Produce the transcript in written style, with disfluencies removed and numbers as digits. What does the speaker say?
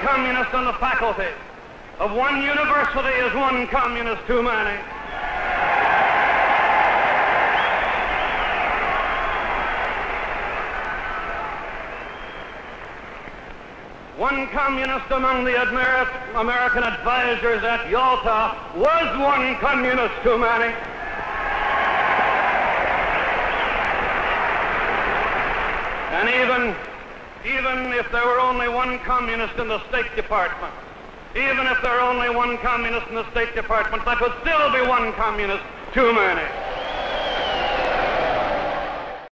communist on the faculty of one university is one communist too many. One communist among the American advisors at Yalta was one communist too many. And even if there were only one communist in the State Department, even if there were only one communist in the State Department, that would still be one communist too many.